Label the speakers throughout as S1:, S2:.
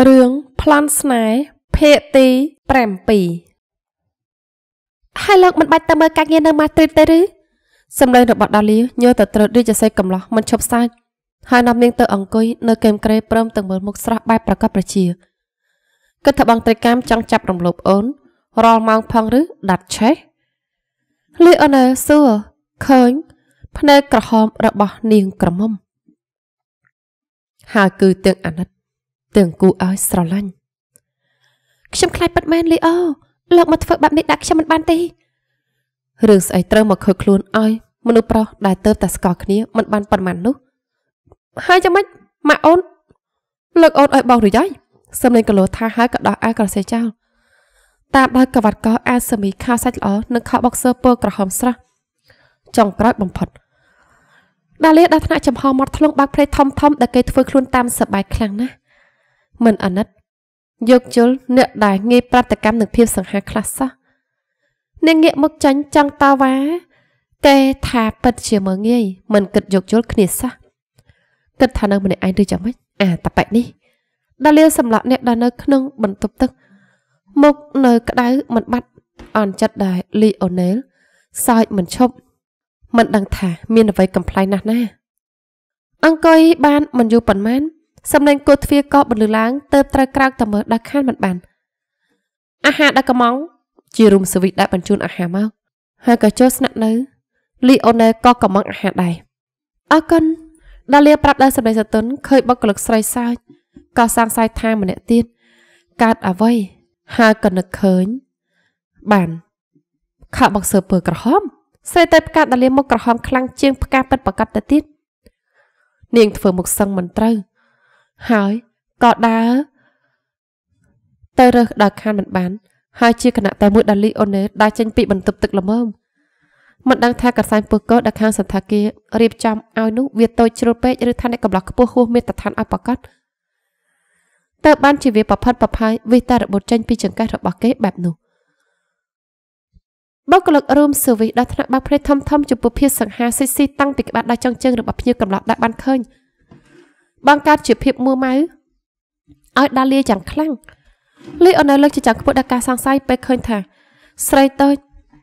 S1: Rương plan snái phê tí prem pì. Hai lần mình bạch tâm ơi các nghe nâng mà tuyệt tế rứ. Xâm lên được bọn đà lý nhớ tờ trượt đi cho xe cầm lọ mình chụp sai. Hai năm liên tự ẩn côi nơi kèm kê prâm từng mở một sra bài bà cấp bà chìa. Kết thập bằng tay cam trăng chạp đồng lộp ốn. Rò mang phong rứ đặt chết. Lý ơn ơ xưa khơi phê cỏ hòm ra bỏ niên cỏ mông. Hai cư tiếng ảnh tiếng cụ ơi sro lanh.ខ្ញុំខ្លាចបាត់មែនលីអូលោកមកធ្វើបែបនេះដាក់ខ្ញុំមិនបានទេរឿងស្អីត្រូវមកខើខ្លួនឲ្យមនុស្សប្រុសដែលទៅតែស្គាល់គ្នាមិនបានប៉ុន្មាននោះហើយយ៉ាងម៉េចម៉ាក់អូនលើកអូនឲ្យបោកឬយ៉ៃសំលេងកលោថាហើយក៏ដោះអាក្រសេចោលតាមដោយកវ៉ាត់កោអាសមីខោសាច់ល្អនិងខោបុកសើពណ៌ក្រហមស្រស់ចុងក្រោយបំផុតដាលីដល់ថ្នាក់ចំហមាត់ធ្លុងបាក់ព្រៃធំធំដែលគេធ្វើខ្លួនតាមសបាយខ្លាំងណាស់មិនអាណិតយកជុលអ្នកដែលងាយប្រតិកម្មនឹងភាពសង្ហាខ្លះសោះអ្នកងាកមកចាញ់ចង់តវ៉ាតែថាពិតជាមើងងាយមិនគិតយកជុលគ្នាសោះគិតថានៅម្នាក់ឯងឬយ៉ាងម៉េចអាតប៉ែនេះដល់លាសម្លាក់អ្នកដែលនៅក្នុងបន្ទប់ទឹកមុខនៅក្តៅមិនបាត់អន់ចិត្តដែរលីអូណែលសើចមិនឈប់មិនដឹងថាមានអ្វីកំ pl ណាស់ណាអង្គុយបានមិនយូរប៉ុន្មានសំឡេងគោទ្វារក៏បន្លឺឡើងទៅត្រូវក្រោកតមើលដល់ខានមិនបានអាហារដល់កំងជារុំសវិតដែលបញ្ជូនអាហារមកហើយក៏ចូលស្នាក់នៅលីអូណែលក៏កំងអាហារដែរអរគុណដល់លាប្រាប់ដល់សម្ដីសតុនឃើញបុគ្គលិកស្រីសើចក៏សាងស័យថាម្នាក់ទៀតកើតអ្វីហើយក៏នឹកឃើញបានខោបុកសើពើក្រហមស្រីទៅផ្កាដល់លាមុខក្រហមខ្លាំងជាងផ្កាពិតប្រកបទៅទៀតនាងធ្វើមុខសឹងមិនត្រូវហើយក៏ដើរទៅរើសដល់ខានមិនបានហើយជាគណៈតែមួយដល់លីអូណែលដើរចេញពីបន្ទប់ទឹកល្មមមិនដឹងថាកសែងពុះកោដល់ខាងសន្តាគាររៀបចំឲ្យនោះវាតូចជ្រុលពេកឬថាអ្នកកំឡោះខ្ពស់ហួសមានតឋានឲ្យប្រកាសទៅបានជាវាប្រផិតប្រផាយវិតារបត់ចេញពីចង្កេះរបស់គេបែបនោះបុគ្គលិករួមសវិដល់ថ្នាក់បាក់ព្រៃធំធំចំពោះភាពសង្ហាស៊ីស៊ីតាំងពីក្បាត់ដល់ចុងជើងរបស់ភ្ញៀវកំឡោះដែលបានឃើញបង្កើតជាភាពមួម៉ៅឲ្យដាលីយ៉ាងខ្លាំងលីអូណែលលើកជាចាំងខ្ពស់ដល់ការសង្ស័យពេលឃើញថាស្រីតូច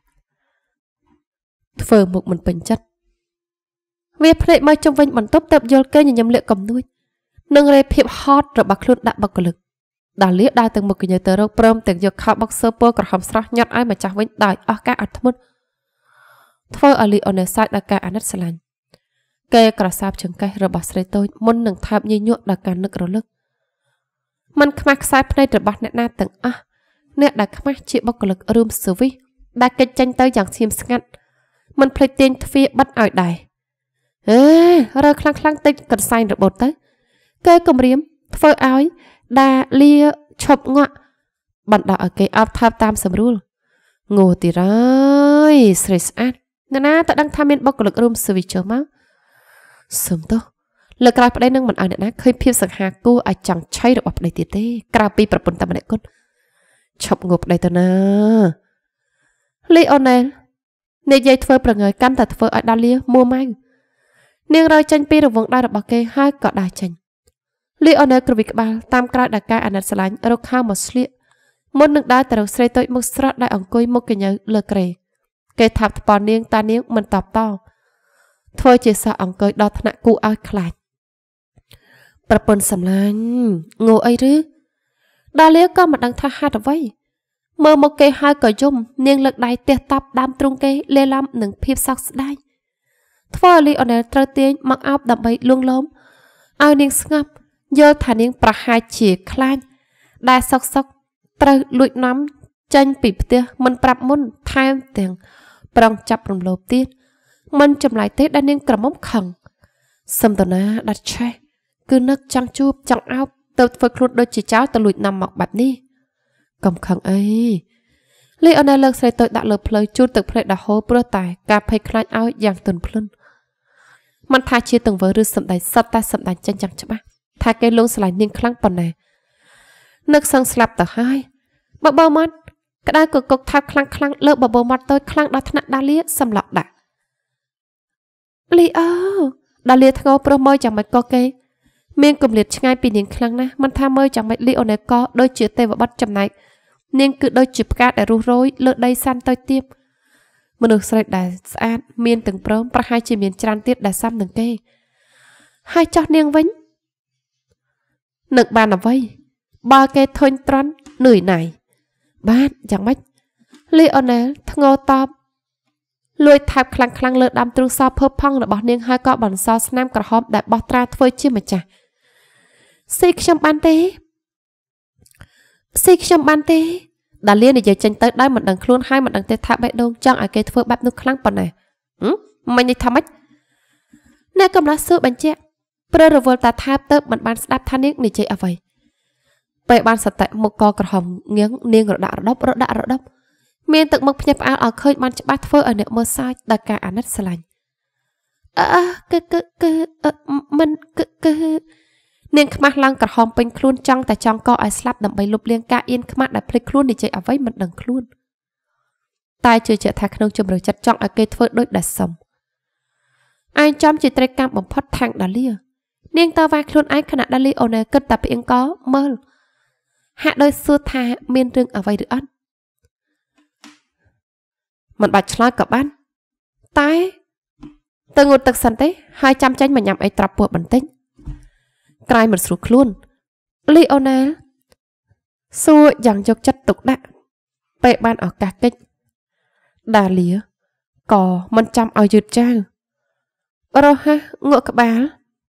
S1: ធ្វើមុខមិនពេញចិត្តវាភ្នែកមើលជុំវិញបន្ទប់ទៅយល់គេញញឹមលាក់កំនួចនិងរេភាពហត់របស់ខ្លួនដាក់បុគ្គលិកដាលីដើរទៅមុខកញ្ញើទៅរកព្រមទាំងយកខោបុកសើពណ៌ក្រហមស្រស់ញាត់ឲ្យម្ចាស់វិញដោយអស់ការអត់ធ្មត់ធ្វើឲ្យលីអូណែលសាច់ដល់ការអាណិតស្រឡាញ់គេក្រសាបចង្កេះរបស់ស្រីតូចមុននឹងថើបញញក់ដល់ការនឹករលឹកมันខ្មាស់ខ្សែភ្នែករបស់អ្នកណាទាំងអស់អ្នកដែលខ្មាស់ជាបុគ្គលិករួមសវិសដែលកិច្ចចេញទៅយ៉ាងស្ងៀមស្ងាត់មិនភ្លេចទាញទ្វារបិទឲ្យដែររើខ្លាំងតិចកន្សែងរបូតទៅគេគំរាមធ្វើឲ្យដាលាឈប់ងក់បណ្ដោះឲ្យគេអបថើបតាមសម្រួលងោទីរយស្រីស្អាតអ្នកណាតើដឹងថាមានបុគ្គលិករួមសវិសចូលមកសុំទោសលើក្រោយប្តីនឹងមិនឲ្យអ្នកណាឃើញភាពសង្ហាគួរឲ្យចង់ឆៃរបស់ប្តីទៀតទេក្រៅពីប្រពន្ធតែម្នាក់គត់ឈប់ងប់ប្តីទៅណាលីអូណែលនិយាយធ្វើប្រងើយកាន់តែធ្វើឲ្យដាលីមួម៉ៅនាងរើចេញពីរង្វង់ដៃរបស់គេហើយក៏ដើរចេញលីអូណែលក្រវិក្បាលតាមក្រោយដល់ការអាណិតស្រឡាញ់រកខោមកស្លៀកមុននឹងដើរទៅរកស្រីតូចមុខស្រស់ដែលអង្គុយមុខកញ្ញើលើក្រេគេថាប់ថ្ពាល់នាងតានាងមិនតបតធ្វើជាសោះអង្គុយដល់ថ្នាក់គូឲ្យខ្លាចប្រពន្ធសម្លាញ់ងោអីឬដាលីក៏មិនដឹងថាហេតុអ្វីមើលមកគេហើយក៏យំនាងលើកដៃទះតប់ដើមទ្រូងគេលេឡំនឹងភាពសោកស្ដាយធ្វើឲ្យលីអូណែលត្រូវទាញមកអោបដើម្បីលួងលោមឲ្យនាងស្ងប់យល់ថានាងប្រហែលជាខ្លាចដែលសុកត្រូវលួចនាំចេញពីផ្ទះមិនប្រាប់មុនថែមទាំងប្រងចាប់រំលោភទៀតមិនចម្លែកទេដែលនាងក្រមុំខឹងសំតនាដាច់ឆេះគឺនឹកចង់ជួបចង់អោបទៅធ្វើខ្លួនដូចជាចោលទៅលួចនាំមកបែបនេះកំខឹងអីលីអូណែលលើកស្រីតូចដាក់លើផ្លូវជូតទឹកភ្នែកដល់ហូរព្រោះតែការភ័យខ្លាចឲ្យយ៉ាងទន់ភ្លន់មិនថាជាទង្វើឬសម្ដែងសត្វតែសម្ដែងចេញយ៉ាងច្បាស់ថាគេលងឆ្លៃនាងខ្លាំងប៉ុណ្ណានឹកសឹងស្លាប់ទៅហើយបបោមាត់ក្តៅកកុកថាប់ខ្លាំងលើបបោមាត់តូចខ្លាំងដល់ថ្នាក់ដាលីសម្លក់ដាក់លីអូដាលីធ្ងោព្រោះមើលចាំមិនក៏គេមានគម្លាតឆ្ងាយពីនាងខ្លាំងណាស់មិនថាមើលចាំមិនលីអូណែលក៏ដូចជាទេវបុត្រចំណែកនាងគឺដូចជាផ្កាដែលរុះរោយលើដីសាន់ទៅទៀតមនុស្សស្រីដែលស្អាតមានទាំងព្រមប្រហែលជាមានច្រើនទៀតដែលសមនឹងគេហើយចោះនាងវិញនឹកបានអ្វីបើគេធុញត្រន់នឿយណាយបាទយ៉ាងម៉េចលីអូណែលធ្ងោតបលួយថាបខ្លាំងលើដើមទ្រូងសភើផង់របស់នាងហើយក៏បន្សល់ស្នាមក្រហមដែលបោះត្រាធ្វើជាម្ចាស់ស៊ីខ្ញុំបានទេដាលីនិយាយចេញទៅដោយមិនដឹងខ្លួនហើយមិនដឹងទេថាបេះដូងចង់ឲ្យគេធ្វើបែបនោះខ្លាំងប៉ុណ្ណាមិននេះថាម៉េចអ្នកកំឡោះសួរបញ្ជាក់ព្រឺរវល់តាថាបទៅមិនបានស្ដាប់ថានាងនិយាយអ្វីពេលបានសតិមុខកក្រហមងៀងនាងរដាក់រដប់មានទឹកមុខភ្ញាក់ផ្អើលឲ្យឃើញបានច្បាស់ធ្វើឲ្យអ្នកមើលសើចដោយការអាណិតស្រឡាញ់គឺនាងខ្មាស់ឡើងក្រហមពេញខ្លួនចង់តែចង់កឲ្យស្លាប់ដើម្បីលុបលាងការអៀនខ្មាស់ដែលភ្លេចខ្លួននិយាយអ្វីមិនដឹងខ្លួនតែជឿជាក់ថាក្នុងជំរឿចិត្តចង់ឲ្យគេធ្វើដូចដែលសុំឯងចំជាត្រីកម្មបំផុតខាងដាលីនាងតវ៉ាខ្លួនឯងខណៈដាលីអូណែគិតតែពីអង្គមើលហាក់ដូចសួរថាមានរឿងអ្វីឬអត់មិនបាច់ឆ្លើយក៏បានតែទៅងូតទឹកសិនទេហើយចាំចាញ់មកញ៉ាំអីត្រាប់ពោះបន្តិចក្រែងមិនស្រួលខ្លួនលីអូណែលសួរយ៉ាងយកចិត្តទុកដាក់ពេលបានឱកាសកិច្ចដាលីក៏មិនចាំឲ្យយឺតចាវរហ័សងក់ក្បាល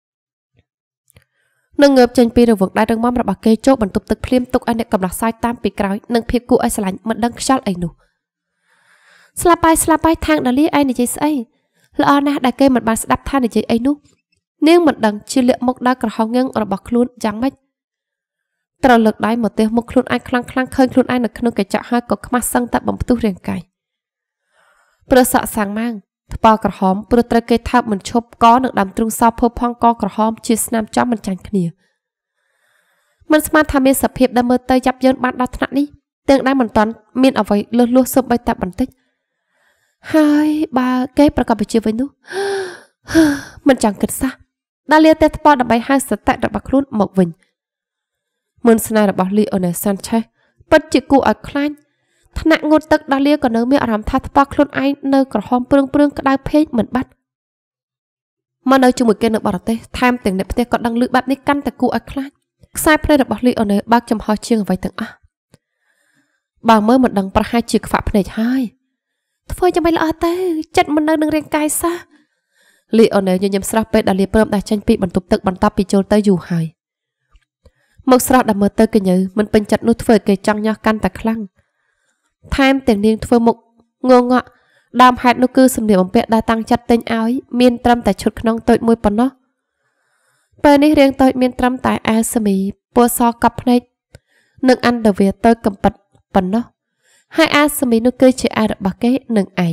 S1: នឹងងើបចេញពីរង្វង់ដៃរឹងមាំរបស់គេចូលបន្ទប់ទឹកភ្លាមទុកឲ្យអ្នកកំឡោះសាយតាមពីក្រោយនឹងភាពគួរឲ្យស្រឡាញ់មិនដឹងខ្យល់អីនោះស្លាប់ហើយທາງដាលីឯងនិយាយស្អីល្អណាស់ដែលគេមិនបានស្ដាប់ថានិយាយអីនោះនាងមិនដឹងជាលាកមុខដល់ក្រហមងឹងរបស់ខ្លួនយ៉ាងម៉េចត្រូវលើកដៃមកទះមុខខ្លួនឯងខ្លាំងឃើញខ្លួនឯងនៅក្នុងកញ្ចក់ហើយក៏ខ្មាស់សឹងតែបំផ្ទុះរាងកាយព្រោះសក់សាំងម៉ាងថ្ពាល់ក្រហមព្រោះត្រូវគេថើបមិនឈប់កនឹងដើមទ្រូងសោភើផង់កក្រហមជាស្នាមចំមិនចាញ់គ្នាមិនស្មានថាមានសភាពដែលមើលទៅយ៉ាប់យ៉ឺនបានដល់ថ្នាក់នេះទាំងដែលមិនតាន់មានអ្វីលឺលួសសូម្បីតែបន្តិចហើយបើគេប្រកបវិជ្ជាវិញនោះមិនចង់គិតសោះដាលីទេថ្ពាល់ដើម្បីហៅសតិរបស់ខ្លួនមកវិញមុនស្នេហ៍របស់លីអូណេសាន់ឆេសពិតជាគួរឲ្យខ្លាចថ្នាក់ងូតទឹកដាលីក៏នៅមានអារម្មណ៍ថាថ្ពាល់ខ្លួនឯងនៅក្រហមព្រឿងក្តៅភេកមិនបាត់មកនៅជាមួយគេនៅបរទេសថែមទាំងអ្នកផ្ទះក៏ដឹងឮបែបនេះកាន់តែគួរឲ្យខ្លាចខ្សែភ្នែករបស់លីអូណេបើកចំហជាងអ្វីទាំងអស់បើមើលមិនដឹងប្រហែលជាខ្វាក់ភ្នែកហើយធ្វើយ៉ាងម៉េចល្អទៅចិត្តមិននៅនឹងរាងកាយសោះលីអូណេញញឹមស្រស់ពេលដាលីព្រមដាក់ចេញពីបន្ទប់ទឹកបន្ទាប់ពីចូលទៅយូរហើយមកស្រស់ដែលមើលទៅកញើមិនពេញចិត្តនោះធ្វើឲ្យគេចង់ញាស់កាន់តែខ្លាំងថែមទាំងនាងធ្វើមុខងងក់ដើមហេតុនោះគឺសម្លៀកបំពាក់ដែលតាំងចិត្តទិញឲ្យមានត្រឹមតែឈុតក្នុងតូចមួយប៉ុណ្ណោះពេលនេះរៀងតូចមានត្រឹមតែអាវស្មីពណ៌សកប់ភ្នែកនិងអាន់ដាវាតូចកំប៉ិតប៉ុណ្ណោះហើយអាវស្មីនោះគឺជាអាវរបស់គេនឹងឯង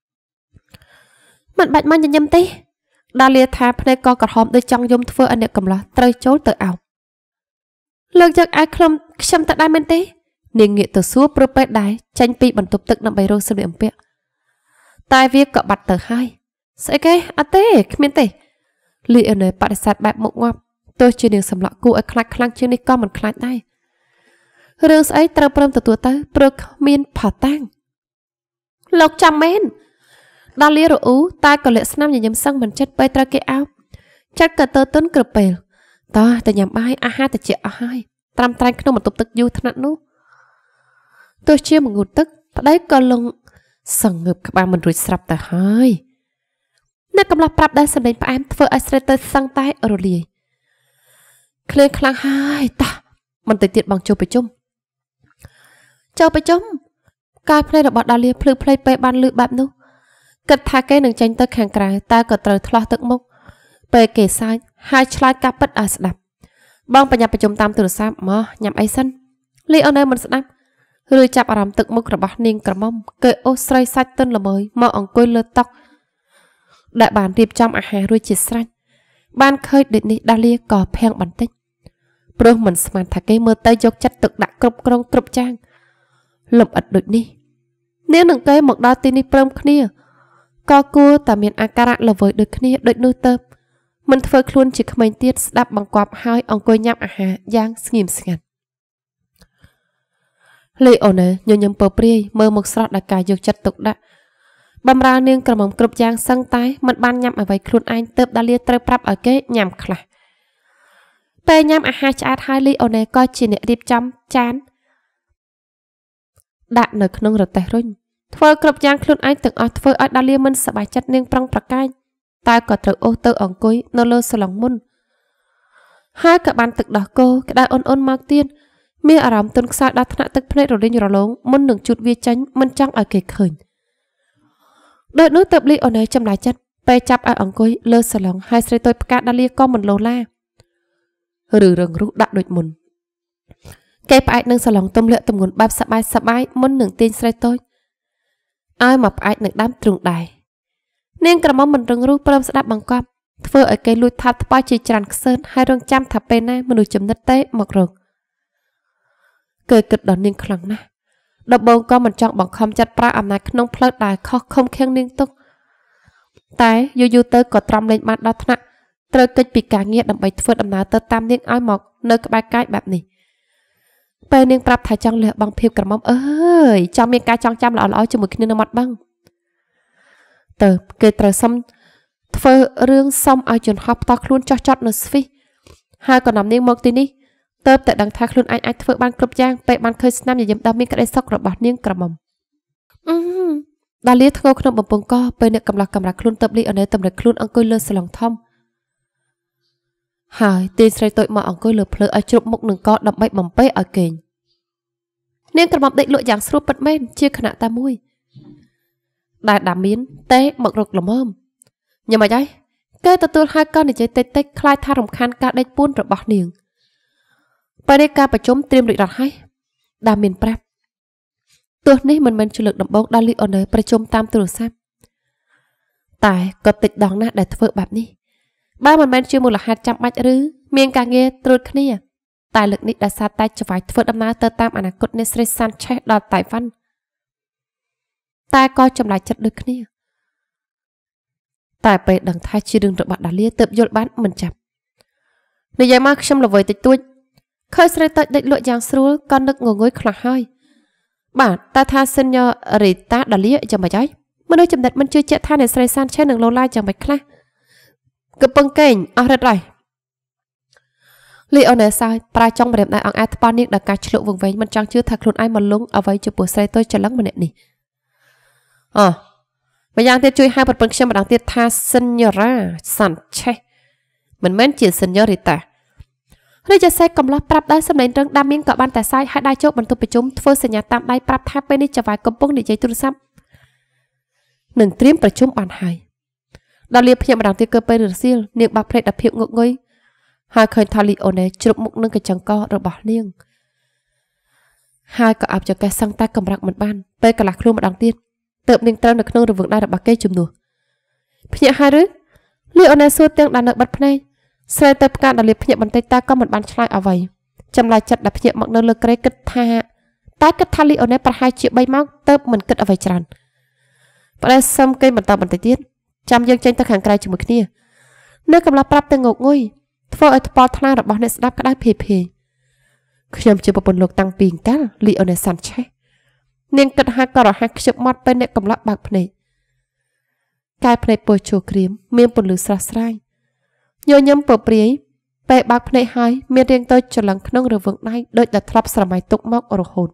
S1: មិនបាច់មកញញឹមទេដាលីថាភ្នែកក៏ក្រហមដូចចង់យំធ្វើឲ្យអ្នកកំឡោះត្រូវចូលទៅអោបលើកយកអាវខ្ញុំទៅដែរមែនទេនាងងាកទៅសួរព្រោះពេលដែរចេញពីបន្ទប់ទឹកដើម្បីរកសម្លៀកបំពាក់តែវាក៏បាត់ទៅហើយស្អីគេអត់ទេគ្មានទេលីអូណេបដិសេធបែបមុខងាប់ទោះជានាងសម្លក់គូឲ្យខ្លាចខ្លាំងជាងនេះក៏មិនខ្លាចដែររឿងស្អីត្រូវព្រមទទួលទៅព្រោះគ្មានផាតាំងលោកចាំមែនដាលីរអ៊ូតែក៏លាក់ស្នាមញញឹមសឹងមិនចិត្តពេលត្រូវគេអោបចិត្តក៏ទៅទុនក្រពេលតោះតែញ៉ាំបាយអាហារតិចអស់ហើយត្រាំត្រែងក្នុងបន្ទប់ទឹកយូរថ្នាក់នោះទោះជាមងូតទឹកប្តីក៏លងសង្ងើបក្បាលមិនរួចស្រាប់ទៅហើយអ្នកកំឡោះប្រាប់ដែរសម្លេងផ្អែមធ្វើឲ្យស្រីទៅសឹងតែរលាយឃ្លានខ្លាំងហើយតោះបន្តិចទៀតបងចូលប្រជុំកាយភ្នែករបស់ដាលីភ្លឺភ្លេចពេលបានលឺបែបនោះគិតថាគេនឹងចេញទៅខាងក្រៅតែក៏ត្រូវឆ្លោះទឹកមុខពេលគេសាច់ហើយឆ្លើយការពិតឲ្យស្ដាប់បងបញ្ញាប្រជុំតាមទូរស័ព្ទមកញ៉ាំអីសិនលីអូណេមិនស្ដាប់ឬចាប់អារម្មណ៍ទឹកមុខរបស់នាងក្រមុំគេអូសស្រីសាច់ទន់ល្មើយមកអង្គុយលើតុដែលបានរៀបចំអាហាររួចជាស្រេចបានឃើញដូចនេះដាលីក៏ភាំងបន្តិចព្រោះមិនស្មានថាគេមើលទៅយកចិត្តទុកដាក់គ្រប់គ្រងគ្រប់ចាងលំអិតដូចនេះនាងនឹងគេមកដល់ទីនេះព្រមគ្នាក៏គួរតែមានអាការៈល្វើយដូចគ្នាដូចនោះទៅមិនធ្វើខ្លួនជាក្មេងទៀតស្ដាប់បង្គាប់ហើយអង្គុយញ៉ាំអាហារយ៉ាងស្ងៀមស្ងាត់លេអូណែញញឹមពើព្រាយមើលមុខស្រស់ដោយការយកចិត្តទុកដាក់បំរើនាងក្រមុំគ្រប់យ៉ាងសឹងតែមិនបានញ៉ាំអ្វីខ្លួនឯងទៅដាលីត្រូវប្រាប់ឲ្យគេញ៉ាំខ្លះពេលញ៉ាំអាហារឆ្អែតហើយលីអូណែក៏ជាអ្នករៀបចំចានដាក់នៅក្នុងរទេះរុញធ្វើគ្រប់យ៉ាងខ្លួនឯងទាំងអស់ធ្វើឲ្យដាលីមិនសប្បាយចិត្តនាងប្រឹងប្រកែកតែក៏ត្រូវអូសទៅអង្គុយនៅលើសាឡុងមុនហើយក៏បានទឹកដោះគោក្តៅអ៊ុនៗមកទៀតមានអារម្មណ៍ទន់ខ្សោយដល់ថ្នាក់ទឹកភ្នែករលីងរលោងមុននឹងជូតវាចេញមិនចង់ឲ្យគេឃើញដោយនោះទៅលីអូណែចម្លែកចិត្តពេលចាប់ឲ្យអង្គុយលើសាឡុងហើយស្រីតូចផ្កាដាលីក៏មិនលោឡាឬរឹងរូសដាក់ដូចមុនគេផ្អែកនឹងសាឡុងទំលាក់ទម្ងន់បែបសបាយមុននឹងទាញស្រីតូចឲ្យមកផ្អែកនឹងដើមទ្រូងដែរនាងក្រមុំមិនរឹងរូសព្រមស្ដាប់បង្គាប់ធ្វើឲ្យគេលួចថាត់ថ្ប៉ាជាច្រើនខ្សើនហើយរងចាំថាពេលណាមនុស្សចំណិតទេមករកគេគិតដល់នាងខ្លាំងណាស់ដំបូងក៏មិនចង់បង្ខំចិត្តប្រើអំណាចក្នុងផ្លូវដែលខុសខំខៀងនាងទុកតែយូរទៅក៏ទ្រាំលែងបានដល់ថ្នាក់ត្រូវកិច្ចពីការងារដើម្បីធ្វើដំណើរទៅតាមនាងឲ្យមកនៅក្បែរកាយបែបនេះពេលនាងប្រាប់ថាចង់លះបង់ភាពក្រមុំអើយចង់មានការចងចាំល្អៗជាមួយគ្នានៅមាត់បឹងទៅគេត្រូវសុំធ្វើរឿងសុំឲ្យជន់ហោះផ្ទាល់ខ្លួនចោះចត់នៅស្វីសហើយក៏នាំនាងមកទីនេះទៅតែដឹងថាខ្លួនឯងអាចធ្វើបានគ្រប់យ៉ាងពេលបានឃើញស្នាមញញឹមដ៏មានក្តីសុខរបស់នាងក្រមុំដាលីធ្ងោក្នុងបំពង់កពេលអ្នកកំឡោះកំរាខ្លួនទៅលីអូណែតម្រិតខ្លួនអង្គុយលើសាឡុងធំហើយទាញស្រីតូចមកអង្គុយលើភ្លើឲ្យជ្រប់មុខនឹងកដើម្បីបំពេឲ្យគេងនាងក្រមុំដេកលក់យ៉ាងស្រួលពិតមែនជាខណៈតែមួយដែលដាមានទេមករកល្មមញ៉ាំមិនអីគេទទួលហើយក៏និយាយតិចខ្លាចថារំខានការដេកពួនរបស់នាងពេលនេះការប្រជុំត្រៀមរួចរាល់ហើយដាមានប្រាប់ទោះនេះមិនមែនជាលើកដំបូងដែលលីអូណែប្រជុំតាមទូរស័ព្ទតែក៏តិចដងណាស់ដែលធ្វើបែបនេះបើមិនមែនជាមូលហេតុចាំបាច់ឬមានការងារត្រួតគ្នាតែលើកនេះដែលសារតែច្បាយធ្វើដំណើរទៅតាមអនាគតអ្នកស្រីសាន់ឆេសដល់តៃវ៉ាន់តែក៏ចម្លែកចិត្តដូចគ្នាតែពេលដឹងថាជារឿងរបស់ដាលីទើបយល់បានមិនចាប់និយាយមកខ្ញុំល្វើយតិចតួចឃើញស្រីតូចដេកលក់យ៉ាងស្រួលក៏នឹកងងុយខ្លះហើយបាទតែថាសិនញ៉ូរីតាដាលីយ៉ាងម៉េចហើយមនុស្សចំណិតមិនជឿជាក់ថាអ្នកស្រីសាន់ឆេសនឹងលោឡាយ៉ាងម៉េចខ្លះកំពុងកេងអស់រិទ្ធហើយលីអូណែសើចប្រាចង់ម្រាមដៃអង្អែថ្ប៉ានាងដល់ការឆ្លុកវង្វេងមិនចង់ជឿថាខ្លួនឯងមកលងអ្វីចំពោះស្រីតូចច្រឡឹងម្នាក់នេះម្យ៉ាងទៀតជួយហៅប្រពន្ធខ្ញុំម្ដងទៀតថាសិនញ៉ូរ៉ាសាន់ឆេសមិនមែនជាសិនញ៉ូរីតារាជសេកកំឡោះប្រាប់ដោយសម្លេងរឹងដាមមានក៏បានតែសាយហើយដៃជោគបន្ទប់ប្រជុំធ្វើសញ្ញាតាមដៃប្រាប់ថាពេលនេះចៅហ្វាយកំពុងនិយាយទូរស័ព្ទនឹងត្រៀមប្រជុំបានហើយដល់លៀបភ្ញាក់ម្ដងទៀតគឺពេលរសៀលនាងបាក់ភ្នែកដល់ភាពងក់ងុយហើយឃើញថាលីអូណែជ្រប់មុខនឹងកញ្ចឹងករបស់នាងហើយក៏អាប់ចកេះសឹងតែកម្រាក់មិនបានពេលកន្លះខ្លួនម្ដងទៀតទើបនាងត្រូវនៅក្នុងរង្វង់ដៃរបស់គេជំនួសភ្ញាក់ហើយឬលីអូណែសួរទាំងដល់នៅបិទភ្នែកស្រីទៅផ្កាដល់លៀបភ្ញាក់បន្តិចតែក៏មិនបានឆ្លើយអ្វីចម្លើយចិត្តដល់ភ្ញាក់មកនៅលើក្រេគិតថាតែគិតថាលីអូណែប្រហែលជា3ម៉ោងទើបមិនគិតអ្វីច្រើនប្រដេសុំគេបន្តបន្តិចទៀតចាំយើងចេញទៅខាងក្រៅជាមួយគ្នានៅកំឡោះប្រាប់ទៅងកងុយធ្វើឲ្យថ្ពាល់ថ្លារបស់អ្នកស្ដាប់ក្តៅភេភេខ្ញុំជាប្រពន្ធលោកតាំងពីកាលលីអូណែសាន់ឆេសនាងគិតហើយក៏រហ័សខ្ជិបមាត់ពេលអ្នកកំឡោះបើកភ្នែកកាយភ្នែកពោះឈូក្រៀមមានពន្លឺស្រស់ស្រាយញញឹមពព្រាយពេលបើកភ្នែកហើយមានរាងតូចច្រឡឹងក្នុងរង្វង់ដៃដូចដែលធ្លាប់ស្រមៃទុកមករហូត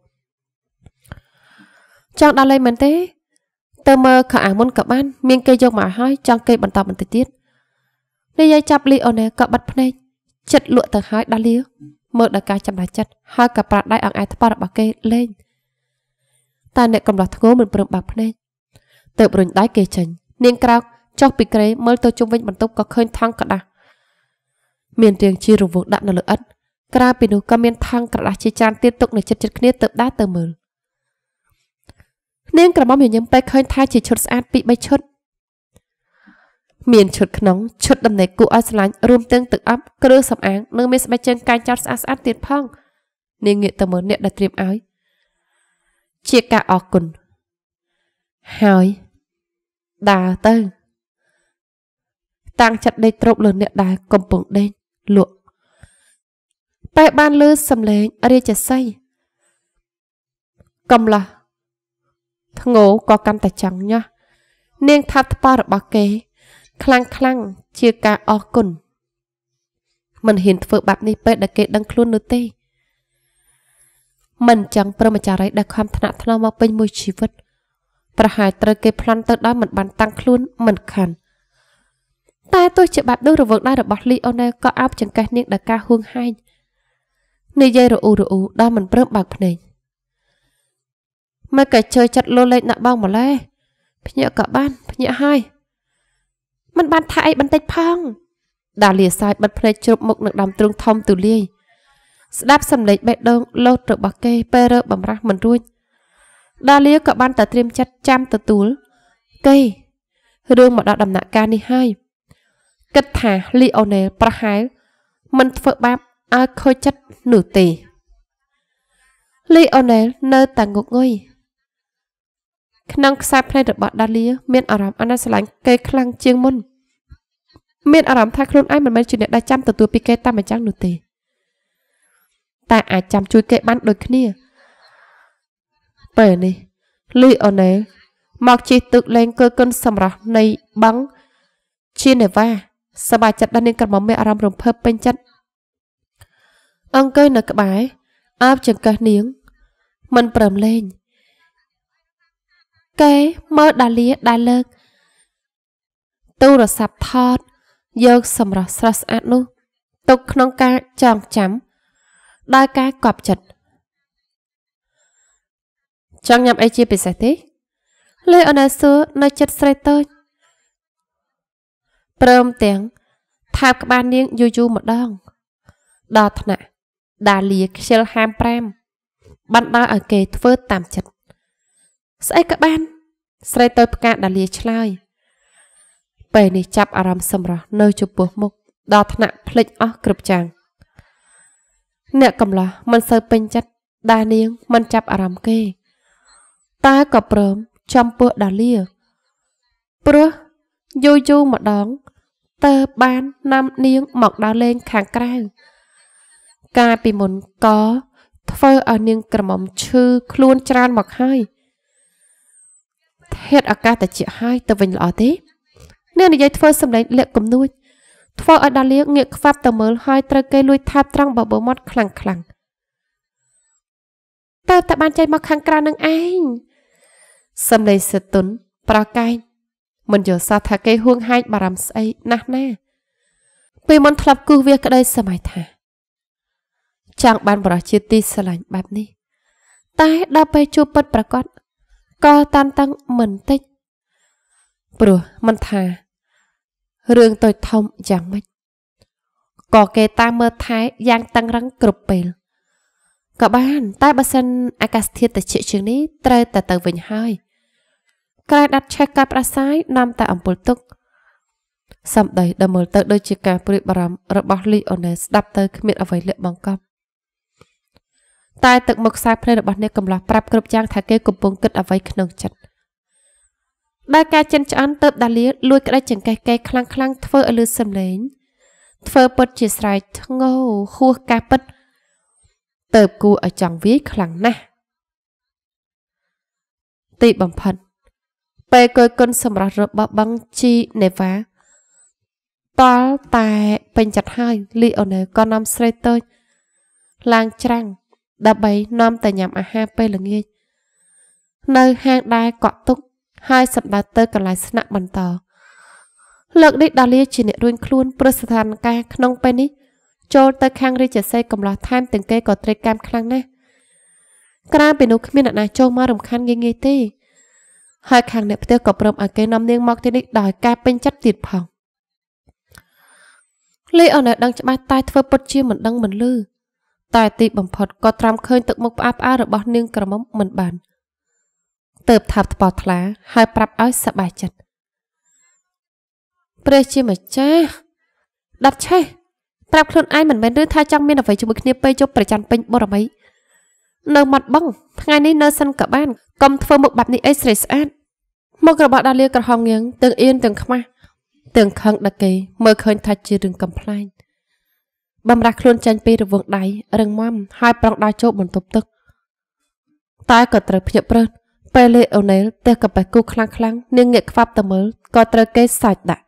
S1: ចង់ដល់លេងមែនទេទៅមើលខោអាវមុនក៏បានមានគេយកមកហើយចង់គេបន្តបន្តិចទៀតនាយចាប់លីអូណែក៏បាត់ភ្នែកចិត្តលក់ទៅហើយដាលីមើលដល់ការចម្លែកចិត្តហើយក៏ប្រាដៃអង្អែថ្ប៉របស់គេលេងតែអ្នកកំឡោះធ្ងោមិនព្រមបើកភ្នែកទៅរុញដៃគេចេញនាងក្រោកចុះពីក្រេមើលទៅជុំវិញបន្ទប់ក៏ឃើញថង់ក្រដាសមានរាងជារង្វង់ដាក់នៅលើឥដ្ឋក្រៅពីនោះក៏មានថង់ក្រដាសជាច្រើនទៀតទុកនៅជិតគ្នាទៅដើរទៅមើលនាងក្រមុំញញឹមពេលឃើញថាជាឈុតស្អាតពី3ឈុតមានឈុតក្នុងឈុតដំណេកគួរឲ្យស្រឡាញ់រួមទាំងទឹកអប់គ្រឿងសម្អាងនិងមានស្បែកជើងកាយចោតស្អាតទៀតផងនាងងាកទៅមើលអ្នកដែលត្រៀមឲ្យជាការអរគុណហើយដើរទៅតាំងចិត្តដេកទ្រពលើអ្នកដែលកំពុងដេកលក់តែបានលឺសំឡេងរាជសីកំឡោះធ្ងោក៏កាន់តែចង់ញ៉ោះនាងថាប់ថ្ពាល់របស់គេខ្លាំងជាការអរគុណមិនហ៊ានធ្វើបែបនេះពេលដែលគេដឹងខ្លួននោះទេមិនចឹងព្រមចារីដែលខំថ្នាក់ថ្នមមកពេញមួយជីវិតប្រហែលត្រូវគេប្លន់ទៅដល់មិនបានតាំងខ្លួនមិនខានតែទោះជាបាត់ដូចរវឹកដែររបស់លីអូណែលក៏អោបចង្កេះនាងដល់ការហួងហែងនិយាយរអ៊ូដល់មិនព្រមបើកភ្នែកមកក៏ជួយចាត់លោលេខណាក់បងម្លេះភ្ញាក់ក៏បានភ្ញាក់ហើយមិនបានថាអីបន្តិចផងដាលីសាយបិទភ្នែកជ្រប់មុខនឹងដើមទ្រូងធំទូលាយស្ដាប់សំឡេងបេះដូងលោតរបស់គេពេលរើបំរាស់មិនរួចដាលីក៏បានតែត្រៀមចិត្តចាំទទួលគេរឿងមកដល់ដំណាក់កាលនេះហើយគិតថាលីអូណែលប្រហែលមិនធ្វើបាបឲ្យខូចចិត្តនោះទេលីអូណែលនៅតែងុកងុយក្នុងខ្សែភ្នែករបស់ដាលីមានអារម្មណ៍អាណិតស្រឡាញ់គេខ្លាំងជាងមុនមានអារម្មណ៍ថាខ្លួនឯងមិនមែនជាអ្នកដែលចាំទទួលពីគេតាមអញ្ចឹងនោះទេតែអាចចាំជួយគេបានដូចគ្នាពេលនេះលីអូណែលមកជិះទឹកលេងគយគុណសម្រាប់នៃបឹងជានេវ៉ាសប្បាយចិត្តដល់នាងក្រមុំមានអារម្មណ៍រំភើបពេញចិត្តអង្គុយនៅក្បែរអើបចង្កេះនាងមិនព្រមលេងគេមើលដាលីដែលលើកទូរស័ព្ទថតយកសម្រស់ស្រស់ស្អាតនោះទុកក្នុងការចងចាំដោយការកប់ចិត្តចង់ញ៉ាំអីជាពិសេសទេលេអូណែលសួរនៅចិត្តស្រីតូចព្រមទាំងថើបក្បាលនាងយូរម្ដងដល់ថ្នាក់ដាលីខ្ជិលហាម5បណ្ដោយឲ្យគេធ្វើតាមចិត្តស្អីក៏បានស្រីតូចផ្កាដាលីឆ្លើយពេលនេះចាប់អារម្មណ៍សម្រស់នៅចំពោះមុខដល់ថ្នាក់ភ្លេចអស់គ្រប់យ៉ាងអ្នកកំឡោះមិនសូវពេញចិត្តដែលនាងមិនចាប់អារម្មណ៍គេតែក៏ព្រមចំពោះដាលីព្រោះយូរម្ដងតើបាននាំនាងមកដល់លេងខាងក្រៅកាលពីមុនក៏ធ្វើឲ្យនាងក្រមុំឈឺខ្លួនច្រើនមកហើយធាតុអាកាសត្រជាក់ហើយទៅវិញល្អទេអ្នកនិយាយធ្វើសម្លេងលាក់គំនួចធ្វើឲ្យដាលីងាកខ្វាប់ទៅមើលហើយត្រូវគេលួចថាបត្រង់បបោមាត់ខ្លាំងតើតាបានចេញមកខាងក្រៅនឹងឯងសម្លេងសតុនប្រកែកមិនយល់សោះថាគេហួងហែងបារម្ភស្អីណាស់ណាពេលមុនធ្លាប់គូសវាក្តីសម័យថាចង់បានបរិជាទីស្រឡាញ់បែបនេះតែដល់ពេលជួបពិតប្រាកដក៏តានតឹងមិនតិចព្រោះមិនថារឿងតូចធំយ៉ាងម៉េចក៏គេតាមមើលថែយ៉ាងតឹងរឹងគ្រប់ពេលក៏បានតែបើសិនអាកាសធាតុត្រជាក់ជាងនេះត្រូវតែទៅវិញហើយក្រែដាត់ឆេះកាប់ប្រសាយនាំតែអំពុលទុកសម្ដីដែលមើលទៅដូចជាការព្រួយបារម្ភរបស់លីអូណែលស្ដាប់ទៅគ្មានអ្វីលាក់បង្កប់តែទឹកមុខខ្សែភ្នែករបស់អ្នកកំឡោះប្រាប់គ្រប់យ៉ាងថាគេកំពុងគិតអ្វីក្នុងចិត្តដែលការចិនឆ្អន់ទៅដាលីលួចក្តីចង្កេះគេខ្លាំងធ្វើឲ្យលឺសំឡេងធ្វើពិតជាស្រែកធ្ងោហួសការពិតទៅគួរឲ្យចង់វាយខ្លាំងណាស់ទីបំផុតពេលគយគុណសម្រាប់របស់បឹងជីនេវ៉ាតលតែពេញចិត្តហើយលីអូណែលក៏នាំស្រីតូចឡើងច្រាំងដើម្បីនាំទៅញ៉ាំអាហារពេលល្ងាចនៅហាងដែលកក់ទុកហើយសម្ដៅទៅកន្លែងស្នាក់បន្តលើកនេះដាលីជាអ្នករួញខ្លួនព្រោះស្ថានភាពក្នុងពេលនេះចូលទៅខាងរាជសីកំឡោះថែមទាំងគេក៏ត្រេកកម្មខ្លាំងណាស់ក្រៅពីនោះគ្មានអ្នកណាចូលមករំខានងាយទេហើយខាងអ្នកផ្ទះក៏ព្រមឲ្យគេនាំនាងមកទីនេះដោយការពេញចិត្តទៀតផងលីអូណែលដឹងច្បាស់តែធ្វើពុតជាមិនដឹងមិនលឺតែទីបំផុតក៏ត្រាំឃើញទឹកមុខផ្អាប់របស់នាងក្រមុំមិនបានទៅថាបថ្បោថ្លាហើយប្រាប់ឲ្យសប្បាយចិត្តព្រះជាម្ចាស់ដាត់ឆេះប្រាប់ខ្លួនឯងមិនមែនឬថាចង់មានអ្វីជាមួយគ្នាពេលជប់ប្រច័ណ្ឌពេញបរមីនៅមាត់បឹងថ្ងៃនេះនៅសិនក៏បានកុំធ្វើមុខបែបនេះអីស្រីស្អាតមុខរបស់ដាលីក្រហមងៀងទាំងអៀនទាំងខ្មាស់ Từng khăn đặc kỳ mơ khơi thay chia rừng cầm phai. Bầm ra khuôn chanh pi rồi vượng đáy rừng mâm hai prong đa chỗ bồn tục tức. Tai có trời nhập rơn. Bê lê ổ nế tê cập bài cú khlang khlang nhưng nghệ pháp tầm mớ có trời cây sạch đã.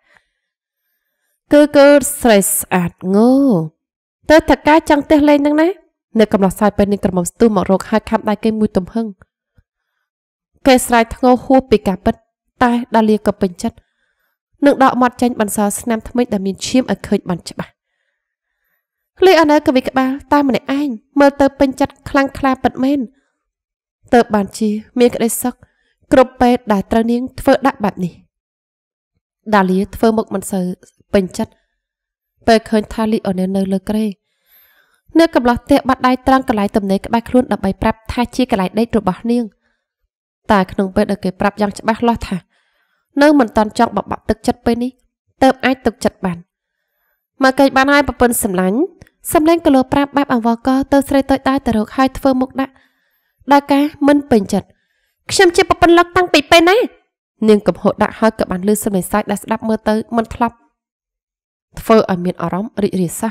S1: Cứ stress ạt ngô. Tớ thật cá chẳng tê lên nâng ná. Nếu cầm lọt sai bên nên cầm mong stu mọc rộng hai khám đai cây mùi tùm hưng. Cây sạch ngô hua bị cả bất. Tai đa lia cập bình chất. Nâng đọ mọt chanh bàn xó snam thâm mít đã miên chiếm ở khơi bàn chất bà. Lý ở nơi cơ vị các bà, ta mà này anh, mơ tớ bình chất khlang khlang bật men. Tớ bàn chi, miên cái đây sắc, cụp bê đài trao niên thơ đạc bạp nì. Đà lý thơ mộc bàn xó bình chất. Bê khơi tha lý ở nơi lơ kê. Nếu cầm lọt tệ bắt đai trăng cả lại tầm này các bác luôn đập bày prap tha chi cả lại đây rồi bỏ niên. Ta khăn bê đợi kê prap dăng cho bác lo thả. Nếu mình toàn chọn bọc bọc thực chất bên đi, tớp ai thực chất bàn. Mà cây bàn hai bọc bên xâm lánh cơ lô prap bạp ảng vò co tơ srei tội đai tờ rộng hai thơ mục đạ. Đa ca minh bình chật. Xem chê bọc bên lọc tăng bị bên này. Nhưng cầm hộ đạ hơi cập bàn lưu xâm này sai đã đạp mơ tới mình thọc. Thơ ở miền ở rõng rị xa.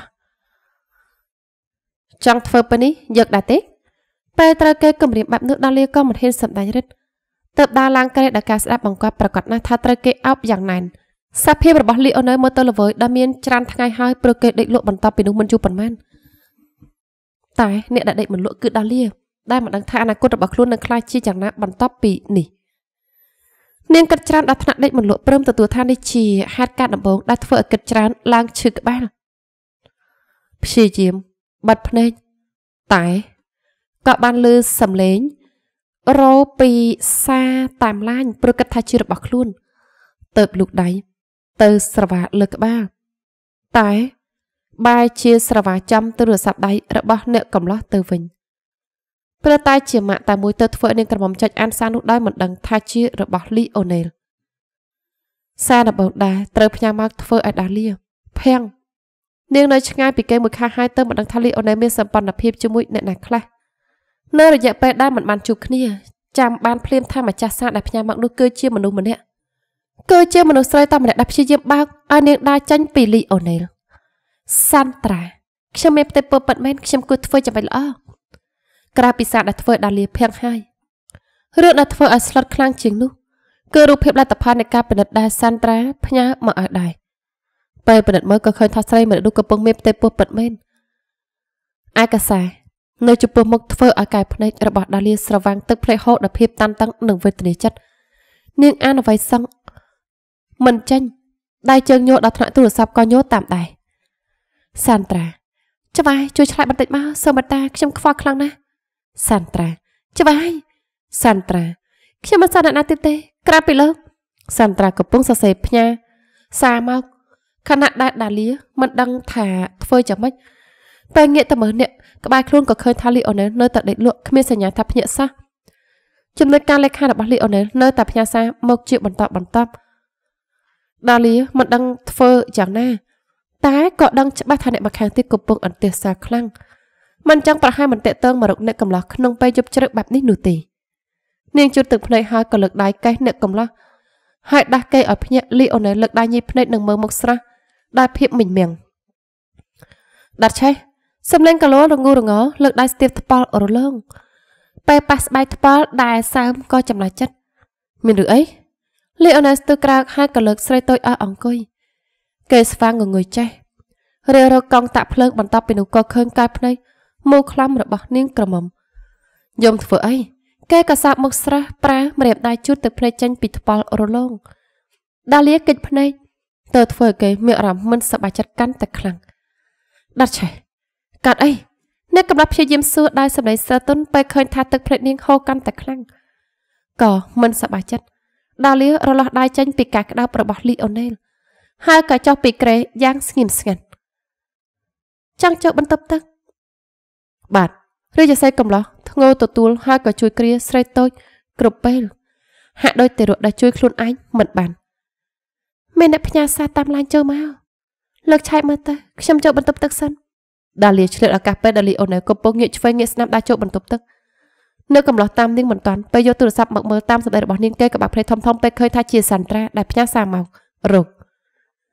S1: Trong thơ bên đi, giật đá tích. Bê tra kê cầm riêng bạp nước đa liêu có một hình xâm đáy rít. Tập đa lang cây đã ca sẽ bằng quaประกอบ na tha trời cây áo dạng này. Sắp hiệpរបស់លីអូនមើលទៅល្វើយដែលមានច្រើនថ្ងៃហើយព្រោះគេដេកលក់បន្តពីនោះមិនយូរប៉ុន្មានតែអ្នកដែលដេកមិនលក់គឺដាលីដែលមិនដឹងថាអនាគតរបស់ខ្លួននឹងខ្លាចជាយ៉ាងណាបន្តពីនេះនាងគិតច្រើនដល់ថ្នាក់ដេកមិនលក់ព្រមទទួលថានេះជាហេតុការណ៍ដំបូងដែលធ្វើឲ្យគិតច្រើនឡើងឈឺក្បាលព្យាយាមបិទភ្នែកតែក៏បានលឺសំឡេងរោពីសាតាមឡាញព្រោះគិតថាជារបស់ខ្លួនទៅលូកដៃទៅស្រវាលើក្បាលតែបែរជាស្រវាចាំទូរស័ព្ទដៃរបស់អ្នកកំឡោះទៅវិញព្រោះតែជាម៉ាក់តែមួយទៅធ្វើនាងក្រមុំចុចអានសារនោះដោយមិនដឹងថាជារបស់លីអូណេលសារដំបូងដែរត្រូវផ្ញើមកធ្វើឲ្យដាលីភាំងនាងនៅឆ្ងាយពីគេមួយខែហើយទៅមិនដឹងថាលីអូណេលមានសម្ព័ន្ធភាពជាមួយអ្នកណាខ្លះនៅរយៈពេលដែលមិនបានជួបគ្នាចាំបានភ្លាមថាម្ចាស់សារដែលផ្ញើមកនោះគឺជាមនុស្សម្នាក់គឺជាមនុស្សស្រីតែម្នាក់ដែលព្យាយាមបើកឲ្យនាងដើរចេញពីលីអូណេលសាន់ត្រាខ្ញុំមានផ្ទៃពោប៉ិតមែនខ្ញុំគួរធ្វើចាំបាច់ល្អក្រៅពីសារដែលធ្វើដាលីភាំងហើយរឿងដែលធ្វើឲ្យស្លុតខ្លាំងជាងនោះគឺរូបភាពលទ្ធផលនៃការពិនិត្យដែលសាន់ត្រាផ្ញើមកឲ្យដែរពេលពិនិត្យមើលក៏ឃើញថាស្រីម្នាក់នោះកំពុងមានផ្ទៃពោប៉ិតមែនឯកសារនៅចំពោះមុខធ្វើឲ្យកែភ្នែករបស់ដាលីស្រវាំងទឹកភ្លេចហូរដល់ភាពតានតឹងនិងវេទនាចិត្តនាងអានអ្វីសឹងមិនចាញ់ដៃជើងញ័រដល់ថ្នាក់ទូរស័ព្ទក៏ញ័រតាមដែរសាន់ត្រាច្បាយជួយឆ្លើយបន្តិចមកសូមតាខ្ញុំខ្វល់ខ្លាំងណាស់សាន់ត្រាច្បាយសាន់ត្រាខ្ញុំមិនសន្និដ្ឋានទេក្រៅពីលោកសាន់ត្រាកំពុងសរសេរផ្ញើសារមកខណៈដែលដាលីមិនដឹងថាធ្វើយ៉ាងម៉េចពេលងាកទៅមើលអ្នកក្បែរខ្លួនក៏ឃើញថាលីអូណេលនៅតែដេកលក់គ្មានសញ្ញាថាភ្ញាក់សោះចំណុចការលេខារបស់លីអូណេលនៅតែផ្ញើសារមកជាបន្តដាលីមិនដឹងធ្វើយ៉ាងណាតែក៏ដឹងច្បាស់ថាអ្នកម្ខាងទៀតកំពុងអន្ទះសារខ្លាំងមិនចង់ប្រហែលមិនតេតើងមករកអ្នកកំឡោះក្នុងពេលយប់ជ្រៅបែបនេះនោះទេនាងជូតទឹកភ្នែកហើយក៏លើកដៃកេះអ្នកកំឡោះហើយដាស់គេឲ្យភ្ញាក់លីអូណេលលើកដៃញីភ្នែកនិងមើលមុខស្រស់ដោយភាពមិញមៀងដាត់ឆេះសំលេងកលោរងូរងលើកដៃស្ទាបថ្ពាល់រលោងពេលប៉ះស្បែកថ្ពាល់ដែលសើមក៏ចំណាច់ចិត្តមានឬអីលីអូណេលស្ទើរក្រោកហើយក៏លើកស្រីតូចឲ្យអង្គុយគេស្វាងងងុយចេះរើរកង់តាក់ភ្លើងបន្ទាប់ពីនោះក៏ឃើញកាយភ្នែកមូខ្លាំរបស់នាងក្រមុំយំធ្វើអីគេក៏សាបមុខស្រះប្រើម្រាមដៃជូតទឹកភ្នែកចេញពីថ្ពាល់រលោងដាលីកិច្ចភ្នែកទៅធ្វើឲ្យគេមានអារម្មណ៍មិនសប្បាយចិត្តកាន់តែខ្លាំងដាត់ឆេះកាត់អីអ្នកកំឡោះព្យាយាមសួរដោយសម្ដីស្រទន់ពេលឃើញថាទឹកភ្នែកនាងហូរកាន់តែខ្លាំងក៏មិនសប្បាយចិត្តដាលីរលាស់ដៃចេញពីការក្តៅរបស់លីអូណេលហើយក៏ចុះពីក្រែយ៉ាងស្ងៀមស្ងាត់ចង់ចូលបន្ទប់ទឹកបាទរាជសីកំឡោះធ្ងោទទួលហើយក៏ជួយគ្រាស្រីតូចគ្រប់ពេលហាក់ដូចតែរកដែលជួយខ្លួនឯងមិនបានមានអ្នកផ្ញើសារតាមឡាញចូលមកលើកឆែកមើលទៅខ្ញុំចូលបន្ទប់ទឹកសិនដាលីឆ្លៀតឱកាសពេលដាលីអូណេលកំពុងងាកឆ្វេងងាកស្នាមដើរចូលបន្ទប់ទឹកនៅកំឡោះតាមនាងមិនតាន់ពេលយកទូរស័ព្ទមកមើលតាមសម្ដីរបស់នាងគេក៏បាក់ភ្នែកធំៗពេលឃើញថាជាសាន់ត្រាដែលផ្ញើសារមករក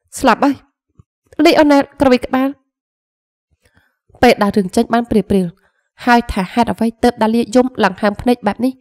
S1: ស្លាប់ហើយលីអូណែលក្រវីក្បាលពេលដើររឿងចេញបានព្រាលហើយថាហេតុអ្វីទើបដាលីយំឡើងហើមភ្នែកបែបនេះ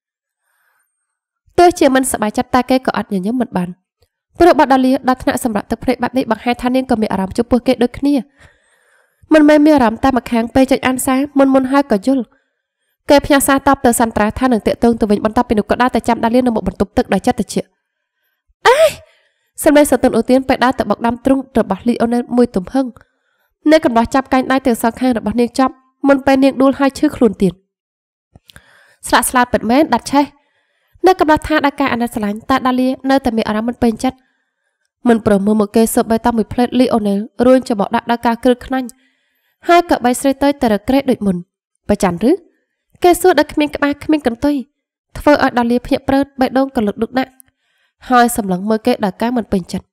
S1: ទោះជាមិនសប្បាយចិត្តតែគេក៏អត់ញញឹមមិនបានព្រោះបាត់ដាលីដល់ថ្នាក់សម្រាប់ទឹកភ្នែកបែបនេះបង្ហាញថានាងក៏មានអារម្មណ៍ចំពោះគេដូចគ្នាមិនមែនមានអារម្មណ៍តែម្ខាងពេលចុចអានសារមុនហើយក៏យល់គេផ្ញើសារតបទៅសន្ត្រាថានឹងតាក់ទងទៅវិញបន្ទាប់ពីនោះក៏ដើរទៅចាំដាលីនៅមុខបន្ទប់ទឹកដោយចិត្តត្រជាក់អេសម្លេងសតុនអូទៀនពេលដើរទៅបកដាំទ្រុងរបស់លីអូណែលមួយទំហឹងនៅកណ្ដោះចាប់កែងដៃទាំងសងខាងរបស់នាងចាប់មុនពេលនាងដួលហើយឈឺខ្លួនទៀតស្លាកស្លាតពិតមែនដាត់ឆេះនៅកណ្ដោះថាដល់ការអាណិតស្រឡាញ់តែដាលីនៅតែមានអារម្មណ៍មិនពេញចិត្តមិនព្រមមើលមកគេសុបបៃតងមួយផ្លេតលីអូណែលរួញច្បោកដាក់ដល់ការគ្រឹះខ្នាញ់ហើយក៏បីស្រីទៅរក្រេះដូចមុនប្រច័ណ្ឌឬគេសួរដល់គ្មានក្បាលគ្មានកន្ទុយធ្វើឲ្យដាលីភ្ញាក់ព្រឺតបេះដូងក៏លឹកឌុកដាក់ហើយសម្លឹងមើលគេដល់ការមិនពេញចិត្ត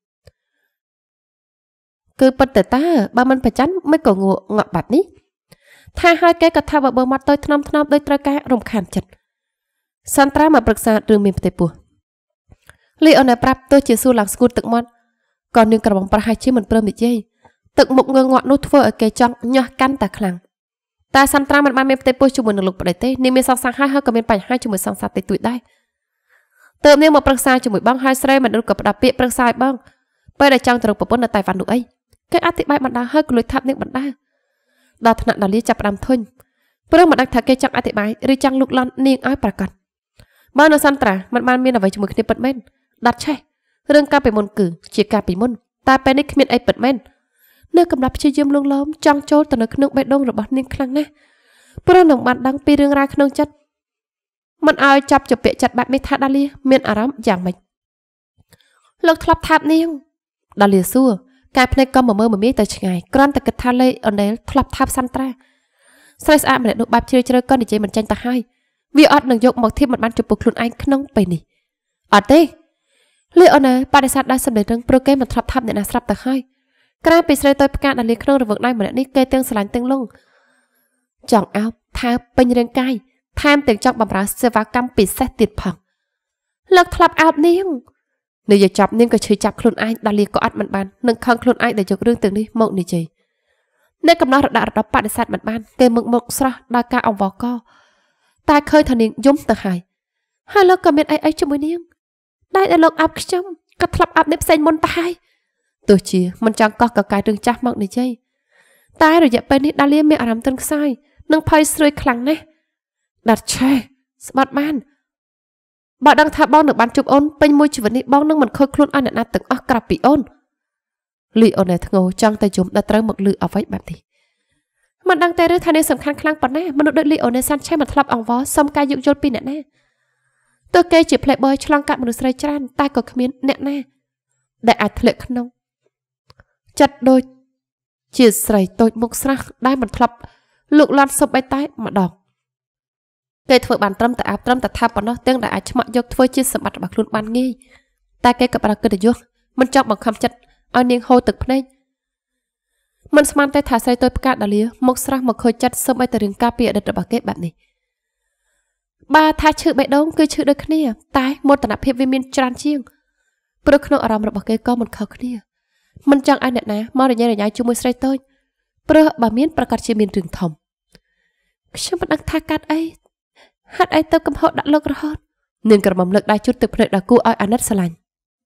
S1: គឺពិតទៅតើបើមិនប្រច័ណ្ឌមិនក៏ងក់បាត់នេះថាហើយគេក៏ថាបើមកទៅថ្នមដោយត្រូវការរំខានចិត្តសន្ត្រាមកប្រឹក្សារឿងមានផ្ទៃពោះលីអូណែប្រាប់ទោះជាសួរឡើងស្គូតទឹកមាត់ក៏នាងក្របងប្រហែលជាមិនព្រមនិយាយទឹកមុខងងក់នោះធ្វើឲ្យគេចង់ញាស់កាន់តែខ្លាំងតែសន្ត្រាមិនបានមានផ្ទៃពោះជាមួយនឹងលោកប្តីទេនាងមានសង្សារហើយក៏មានបញ្ហាជាមួយសង្សារតិចតួចដែរទើបនាងមកប្រឹក្សាជាមួយបងហើយស្រីមិនក៏ផ្ដាប់ពាក្យប្រឹក្សាឲ្យបងពេលដែលចង់ទៅរកប្រពន្ធនៅតៃវ៉ាន់នោះអីគេអធិប្បាយបណ្ដាហើយក៏លួចថាប់នាងបណ្ដាដល់ថ្នាក់ដាលីចាប់ផ្ដើមធុញព្រោះមិនដឹងថាគេចង់អធិប្បាយឬចង់លុកលាន់នាងឲ្យប្រកាសបើនៅសន្ត្រាមិនបានមានអ្វីជាមួយគ្នាពិតមែនដាត់ឆេះរឿងកាលពីមុនគឺជាកាលពីមុនតែពេលនេះគ្មានអីពិតមែននៅកំដៅព្យាយាមលងលោមចង់ចូលទៅនៅក្នុងបេះដូងរបស់នាងខ្លាំងណាស់ព្រោះនឹងបានដឹងពីរឿងរ៉ាវក្នុងចិត្តមិនឲ្យចាប់ជាពាក្យចិត្តបែបនេះថាដាលីមានអារម្មណ៍យ៉ាងម៉េចលោកធ្លាប់ថាបនាងដាលីសួរកែភ្នែកក៏មើលមាយទៅឆ្ងាយគ្រាន់តែគិតថាលេអូណែលធ្លាប់ថាបសន្ត្រាស្រីស្អាតម្នាក់នោះបែបជ្រៅក៏និយាយមិនចាញ់ទៅហើយវាអត់នឹងយកមកធៀបមិនបានចំពោះខ្លួនឯងក្នុងពេលនេះអត់ទេលីអូណែលបដិសេធដោយសម្ដីរឹងព្រោះគេមិនធ្លាប់ថាបអ្នកណាស្រាប់ទៅហើយក្រៅពីស្រីតូចផ្កាដាលីក្នុងរង្វឹកដៃម្នាក់នេះគេទាំងស្រឡាញ់ទាំងលងចង់អោបថាពេញរាងកាយថែមទាំងចង់បម្រើសេវាកម្មពិសេសទៀតផងលើកធ្លាប់អោបនាងនិយាយចាប់នាងក៏ឈឺចាប់ខ្លួនឯងដាលីក៏អត់មិនបាននឹងខឹងខ្លួនឯងដែលយករឿងទាំងនេះមកនិយាយនៅកំណត់រដាប់បដិសេធមិនបានគេមកស្រស់ដល់ការអង្វរកតែឃើញថានាងយំទៅហើយលោកក៏មានអីជាមួយនាងដែលលោកអោបខ្ញុំក៏ធ្លាប់អោបអ្នកផ្សេងមុនទៅហើយទោះជាមិនចង់កោះកកាយរឿងចាស់មកនិយាយតែរយៈពេលនេះដាលីមានអារម្មណ៍ទន់ខ្សោយនិងភ័យស្រួយខ្លាំងណាស់ដាត់ឆេះស្បាត់បានបើដឹងថាបងនឹងបានជួបអូនពេញមួយជីវិតនេះបងនឹងមិនខូចខ្លួនឲ្យអ្នកណាទាំងអស់ក្រៅពីអូនលីអូណែធ្ងោចង់តែយំដល់ត្រូវមកលឺអ្វីបែបនេះមិនដឹងតែឬថានេះសំខាន់ខ្លាំងប៉ុណ្ណាមនុស្សដូចលីអូណែសាន់ឆេះមិនធ្លាប់អង្វរសុំការយោគយល់ពីអ្នកណាទោះគេជា playboy ឆ្លងកាត់មនុស្សស្រីច្រើនតែក៏គ្មានអ្នកណាដែលអាចធ្លាក់ក្នុងចិត្តដូចជាស្រីតូចមុខស្រស់ដែលមិនធ្លាប់លូកលាន់សុបឯតែម្ដងគេធ្វើបានត្រឹមតែអាប់ត្រឹមតែថាប៉ុណ្ណោះទាំងដែលអាចឆ្មាក់យកធ្វើជាសម្បត្តិរបស់ខ្លួនបានងាយតែគេក៏ប្រកិត្តិយសមិនចង់បង្ខំចិត្តឲ្យនាងហូរទឹកភ្នែកមិនស្មានតែថាស្រីតូចផ្កាដាលីមុខស្រស់មកខូចចិត្តសុបឯតែរឿងការពីអតីតរបស់គេបែបនេះបើថាឈឺបេះដូងគឺឈឺដូចគ្នាតែមោទនភាពវាមានច្រើនជាងព្រោះក្នុងអារម្មណ៍របស់គេក៏មិនខុសគ្នាមិនចង់ឲ្យអ្នកណាមករញ៉េរញ៉ៃជាមួយស្រីតូចព្រោះបើមានប្រកាសជាមានរឿងធំខ្ញុំមិនដឹងថាកាត់អីហាត់អីទៅកំហុសដាក់លោករហូតនាងក្រមុំលើកដៃជូតទឹកភ្នែកដល់គូឲ្យអាណិតស្រឡាញ់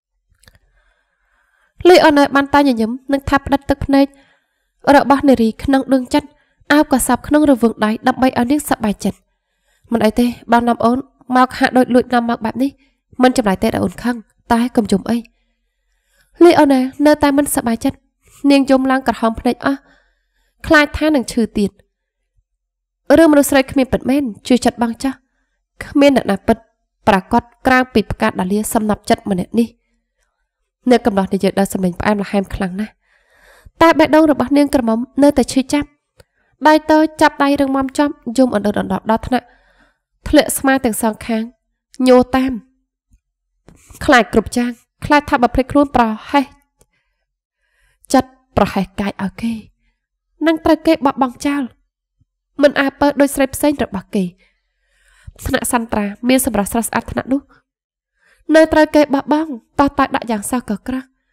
S1: លីអូណែបានតែញញឹមនឹងថាផ្ដិតទឹកភ្នែករបស់នារីក្នុងដួងចិត្តអោបកសាប់ក្នុងរង្វង់ដៃដើម្បីឲ្យនាងសប្បាយចិត្តមិនអីទេបាននាំអូនមកហាក់ដូចលួចនាំមកបែបនេះមិនចម្លែកទេដល់អូនខឹងតែកុំជុំអីលីអូណែនៅតែមិនសប្បាយចិត្តនាងយំឡើងក្រហមភ្នែកអស់ខ្លាចថានឹងឈឺទៀតរឿងមនុស្សស្រីគ្មានពិតមែនជួយចិត្តបងចាស់គ្មានអ្នកណាពិតប្រកាសក្រៅពីផ្កាដាលីសំណាប់ចិត្តម្នាក់នេះនៅកំណត់និយាយដល់សម្លេងផ្អែមល្ហែមខ្លាំងណាស់តែបេះដូងរបស់នាងក្រមុំនៅតែឈឺចាប់ដៃតូចចាប់ដៃរឹងមាំចំយំអណ្ដូតអណ្ដោតដល់ថ្នាក់ធ្លាក់ស្មាទាំងសងខាងញោតាមខ្លាចគ្រប់យ៉ាងខ្លាចថាបើភ្លេចខ្លួនប្រហែសចិត្តប្រហែសកាយឲ្យគេនឹងត្រូវគេបោះបង់ចោលមិនអើពើដោយស្រីផ្សេងរបស់គេថ្នាក់សន្ត្រាមានសម្រស់ស្រស់ស្អាតថ្នាក់នោះនៅត្រូវគេបោះបង់តោះតែដាក់យ៉ាងសោះក៏ក្រោះ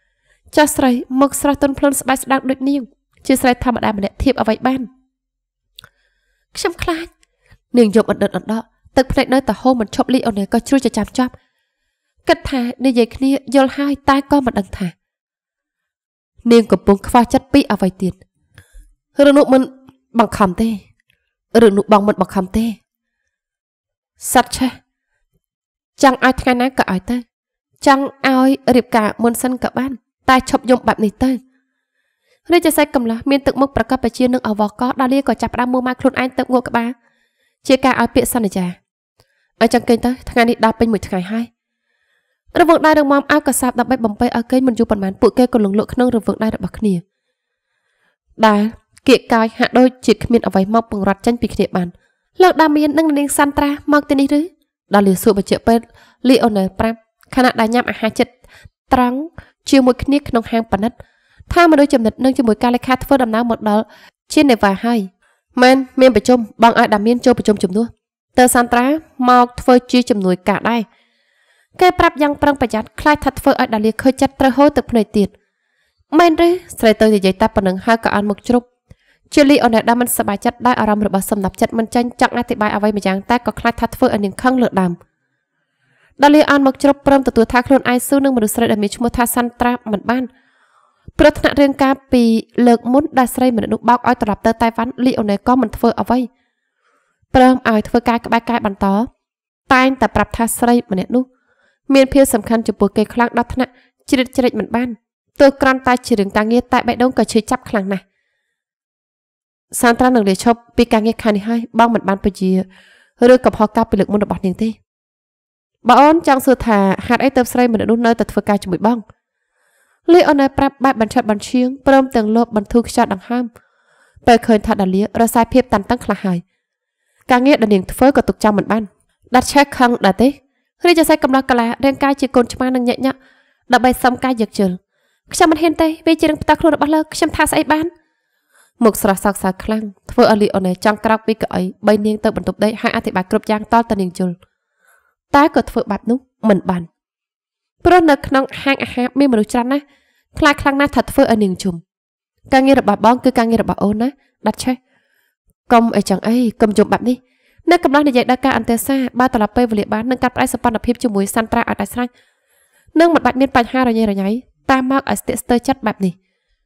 S1: ចាស់ស្រីមកស្រស់ទន់ភ្លន់ស្បែកស្ដាងដូចនាងជាស្រីធម្មតាម្នាក់ធៀបអ្វីបានខ្ញុំខ្លាចនាងយំអណ្ឌិតអណ្ដោទឹកភ្នែកនៅតែហូរមិនឈប់លីអូនក៏ជ្រួយចចាំចាប់គិតថានិយាយគ្នាយល់ហើយតែក៏មិនដឹងថានាងកំពុងខ្វះចិត្តពីអ្វីទៀតរឿងនោះមិនបង្ខំទេរឿងនោះបងមិនបង្ខំទេសັດឆេះចង់ឲ្យថ្ងៃណាក៏ឲ្យទៅចង់ឲ្យរៀបការមុនសិនក៏បានតែឈប់យំបែបនេះទៅរាជសែកកំឡោះមានទឹកមុខប្រកបប្រជានឹងអវកដាលីក៏ចាប់ផ្ដើមមួម៉ៅខ្លួនឯងទៅងក់ក្បាលជាការឲ្យពាក្យសន្យាឲ្យចង្កេងទៅថ្ងៃនេះដល់ពេញមួយថ្ងៃហើយរង្វង់ដៃរងមមអើក៏សាបដើម្បីបំពេឲ្យកេងមិនយូរប៉ុន្មានពួកគេក៏លងលក់ក្នុងរង្វង់ដៃរបស់គ្នាដែលគៀកកាយហាក់ដូចជាគ្មានអ្វីមកពង្រត់ចេញពីគ្នាបានលោកដាមៀននិងនាងសាន់ត្រាមកទីនេះឬដល់លីសួរបញ្ជាក់ពេលលីអូណែលប្រាប់ខណៈដែលញ៉ាំអាហារចិត្តត្រង់ជាមួយគ្នាក្នុងហាងប៉និតថាមនុស្សចំណិតនឹងជាមួយការលេខាធ្វើដំណើរមកដល់ជានេវ៉ាហើយមែនមានប្រជុំបងឲ្យដាមៀនចូលប្រជុំជំនួសតើសាន់ត្រាមកធ្វើជាជំនួយការដែរគេប្រាប់យ៉ាងប្រឹងប្រយ័ត្នខ្លាចថាធ្វើឲ្យដាលីខូចចិត្តត្រូវហូរទឹកភ្នែកទៀតមែនឬស្រីទៅនិយាយតែប៉ុណ្ណឹងហើយក៏អានមុខជ្រុបជាលីអូណែដាមិនសប្បាយចិត្តដោយអារម្មណ៍របស់សំណាប់ចិត្តមិនចាញ់ចង់អធិប្បាយអ្វីម្យ៉ាងតែក៏ខ្លាចថាធ្វើឲ្យនាងខឹងលើដើមដាលីអានមុខជ្រុបព្រមទទួលថាខ្លួនឯងស៊ូនឹងមនុស្សស្រីដែលមានឈ្មោះថាសាន់ត្រាមិនបានព្រោះថ្នាក់រឿងការពីលើកមុនដែលស្រីម្នាក់នោះបោកឲ្យត្រឡប់ទៅតៃវ៉ាន់លីអូណែក៏មិនធ្វើអ្វីព្រមឲ្យធ្វើការក្បែរកាយបន្តតែងតែប្រាប់ថាស្រីម្នាក់នោះមានភាពសំខាន់ចំពោះគេខ្លាំងដល់ថ្នាក់ជ្រៀតជ្រែកមិនបានទោះគ្រាន់តែជារឿងការងារតែបេះដូងក៏ឈឺចាប់ខ្លាំងណាស់សាន់ត្រានឹងលាឈប់ពីការងារខាងនេះហើយបងមិនបានពជាឬកំហុសការពីលើកមុនរបស់នាងទេបើអូនចង់សួរថាហេតុអីទើបស្រីម្នាក់នោះនៅតែធ្វើការជាមួយបងលីអូណែប្រាប់បែបបញ្ឆិតបញ្ឈៀងព្រមទាំងលបបន្ធូរខ្យល់ដង្ហើមពេលឃើញថាដាលីរសាយភាពតានតឹងខ្លះហើយការងារដែលនាងធ្វើក៏ទុកចាំមិនបានដាត់ឆេះខឹងដែរទេរាជសែកកំឡោះកាឡារាងកាយជាកូនឆ្មានឹងញាក់ញាក់ដើម្បីសំកាយយកជិលខ្ញុំមិនហ៊ានទេវាជារឿងផ្ទាល់ខ្លួនរបស់លើខ្ញុំថាស្អីបានមុខស្រស់សោកសៅខ្លាំងធ្វើឲ្យលីអូណែចង់ក្រោកពីកៅអីបីនាងទៅបន្ទប់ដេកហើយអធិប្បាយគ្រប់យ៉ាងតលតនាងជុលតែក៏ធ្វើបែបនោះមិនបានព្រោះនៅក្នុងហាងអាហារមានមនុស្សច្រើនណាស់ខ្លាចខ្លាំងណាស់ថាធ្វើឲ្យនាងជុំការងាររបស់បងគឺការងាររបស់អូនណាដាត់ឆេះកុំអីចឹងអីកុំជុំបែបនេះនៅកំឡុងនិយាយដល់ការអន្តេសាបើត្រឡប់ពេលវេលាបាននឹងកាត់ផ្ដាច់សម្ព័ន្ធភាពជាមួយសាន់ត្រាឲ្យដាច់ស្រេចនឹងមិនបាច់មានបញ្ហារញ៉េរញ៉ៃតាមមកឲ្យស្ទាក់ស្ទើរចិត្តបែបនេះ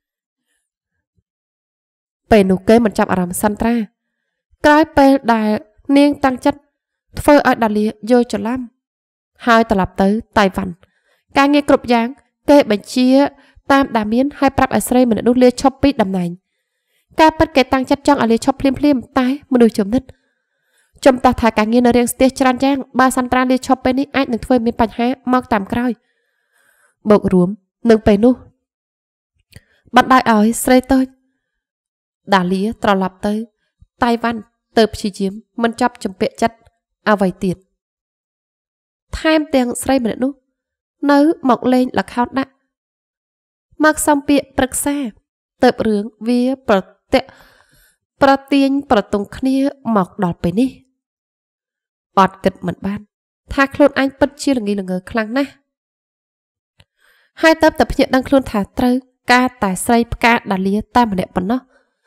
S1: ពេលនោះគេមិនចាប់អារម្មណ៍សាន់ត្រាក្រោយពេលដែលនាងតាំងចិត្តធ្វើឲ្យដាលីយល់ច្រឡំហើយត្រឡប់ទៅតៃវ៉ាន់ការងារគ្រប់យ៉ាងគេបញ្ជាតាមដាមៀនហើយប្រាប់ឲ្យស្រីម្នាក់នោះលាឈប់ពីតំណែងការពិតគេតាំងចិត្តចង់ឲ្យលាឈប់ភ្លាមតែមនុស្សចំណិតចំតោះថាការងារនៅរៀងស្ទះច្រើនយ៉ាងបើសាន់ត្រាលាឈប់ពេលនេះអាចនឹងធ្វើមានបញ្ហាមកតាមក្រោយបូករួមនឹងពេលនោះបណ្ដាលឲ្យស្រីតូចដាលីត្រឡប់ទៅតៃវ៉ាន់ទៅព្យាយាមមិនចាប់ចម្ពាក់ចិត្តអ្វីទៀតថែមទាំងស្រីម្នាក់នោះនៅមកលេងល្ខោនដាក់មកសំពាកប្រឹក្សាទៅរឿងវាប្រទាញប្រទង់គ្នាមកដល់ពេលនេះអត់គិតមិនបានថាខ្លួនឯងពិតជាល្ងីល្ងើខ្លាំងណាស់ហើយទៅតែភ្ញាក់ដឹងខ្លួនថាត្រូវការតែស្រីផ្កាដាលីតែម្នាក់ប៉ុណ្ណោះ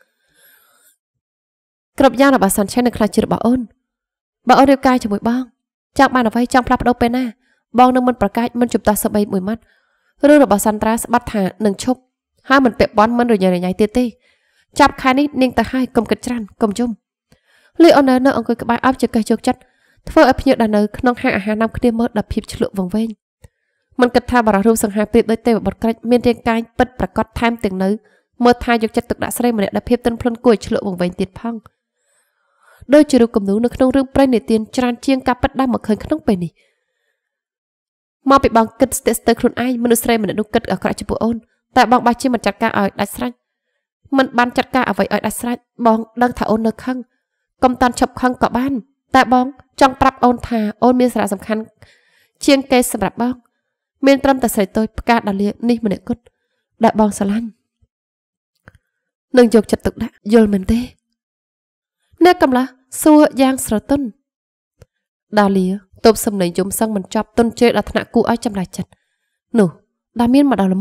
S1: គ្រប់យ៉ាងរបស់សាន់ឆេននៅខ្លាចជារបស់អូនបើអូនរៀបការជាមួយបងចង់បានអ្វីចង់ផ្លាស់ប្ដូរពេលណាបងនឹងមិនប្រកាសមិនជំទាស់សបីមួយម៉ាត់រឿងរបស់សាន់ត្រាស្បាត់ថានឹងឈប់ហើយមិនពាក់ព័ន្ធមិនរញ៉េរញ៉ៃទៀតទេចាប់ខែនេះនាងទៅហើយកុំគិតច្រើនកុំយំលីអូណែនៅអង្គុយក្បែរអបជាកេះជោគចិត្តធ្វើឲ្យភ្ញៀវដែលនៅក្នុងហាងអាហារនាំគ្នាមើលដល់ភាពឆ្លក់វង្វេងមិនគិតថាបរិះរូបសង្ហាប្រៀបដូចទេវបុត្រក្រិចមានរាងកាយពិតប្រាកដថែមទាំងនៅមើលថាយកចិត្តទុកដាក់ស្រីម្នាក់ដែលភាពទន់ភ្លន់គួរឲ្យឆ្លក់វង្វេងទៀតផងដូចជារូបគំនូរនៅក្នុងរឿងព្រេងនិទានច្រើនជាងការពិតដែលមកឃើញក្នុងពេលនេះមកពីបងគិតស្ទើរស្ទើរខ្លួនឯងមនុស្សស្រីម្នាក់នោះគិតអាក្រក់ចំពោះអូនតែបងបាច់ជាមិនចាត់ការឲ្យដាច់ស្រេចមិនបានចាត់ការអ្វីឲ្យដាច់ស្រេចបងដឹងថាអូននៅខឹងកុំតាន់ឈប់ខឹងក៏បានតែបងចង់ប្រាប់អូនថាអូនមានសារៈសំខាន់ជាងគេសម្រាប់បងមានត្រឹមតែស្រីតូចផ្កាដាលីនេះម្នាក់គត់ដែលបងស្រឡាញ់នឹងយកចិត្តទុកដាក់យល់មែនទេអ្នកកំឡោះសួរយ៉ាងស្រទន់ដាលីទប់សំឡេងយំសឹងមិនចប់ទុនជេរដល់ថ្នាក់គូឲ្យចម្លែកចិត្តនោះដាមានមកដល់ល្មម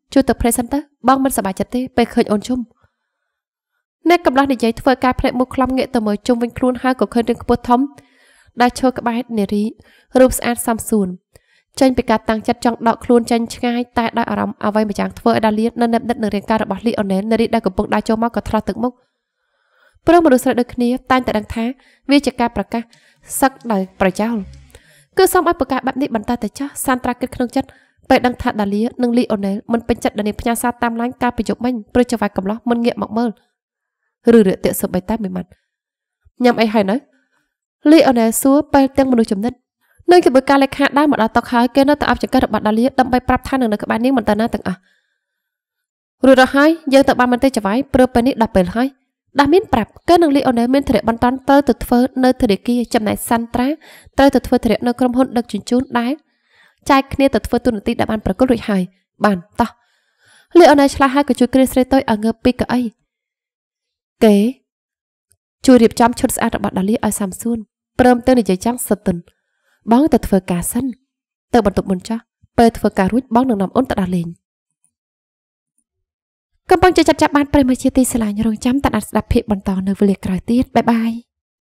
S1: ជួយទៅ presenter បងមិនសប្បាយចិត្តទេពេលឃើញអូនជុំអ្នកកំឡោះនិយាយធ្វើការផ្លែកមុខខ្លំងាកទៅមើលជុំវិញខ្លួនហើយក៏ឃើញរឿងខ្ពស់ធំដែលឈរក្បែរនារីរូបស្អាតសំសួនចេញពីការតាំងចិត្តចង់ដកខ្លួនចេញឆ្ងាយតែដោយអារម្មណ៍អ្វីម្យ៉ាងធ្វើឲ្យដាលៀននៅនិបដិតនឹងរាងកាយរបស់លីអូណែលនារីដែលកំពុងដើរចូលមកក៏ថ្លោះទឹកមុខព្រោះមនុស្សស្រីដូចគ្នាតែងតែដឹងថាវាជាការប្រកាសសឹកដោយប្រយោលគឺសូមឲ្យប្រកាសបែបនេះបន្តទៅចាស់សានត្រាគិតក្នុងចិត្តពេលដឹងថាដាលៀនិងលីអូណែលមិនពេញចិត្តដែលនាងផ្ញើសារតាមឡាញកាលពីយប់មិញព្រោះចង្វាយកំឡោះមិនងាកមកមើលឬរាក់ទាក់សម្បីតែមួយម៉ាត់ញ៉ាំអីហើយនៅលីអូណែលសួរពេលទាំងមនុស្សចំណិតនៅក្បួនការលេខាដើរមកដល់តុហើយគេនៅតែអបចង្កេះរបស់ដាលៀដើម្បីប្រាប់ថានឹងនៅក្បែរនាងមិនទៅណាទាំងអស់រួចរាល់ហើយយើងទៅបានមន្ត្រីចង្វាយព្រោះពេលនេះដល់ពេលហើយដាមានប្រាប់គេនឹងលីអូណែលមានធរៈបន្តត្រូវទៅធ្វើនៅធរគារចំណែកសាន់ត្រាត្រូវទៅធ្វើធរៈនៅក្រុមហ៊ុនដឹកជញ្ជូនដែរចែកគ្នាទៅធ្វើទូនាទីដែលបានប្រកល់រួចហើយបានតោះលីអូណែលឆ្លាស់ហើយក៏ជួយគ្រាស្រីតូចឲ្យងើបពីកៅអីគេជួយរៀបចំឈុតស្អាតរបស់ដាលីឲ្យសាមសួនព្រមទាំងនិយាយចាំងសតុនបងទៅធ្វើការសិនទៅបន្ទប់មុនចាស់ពេលធ្វើការរួចបងនឹងនាំអូនទៅដើរលេងកំពុងចាត់ចាប់បានប្រិមជាទីស្រឡាញ់រងចាំតែស្ដាប់ភាពបន្តនៅវេលាក្រោយទៀតបាយបាយ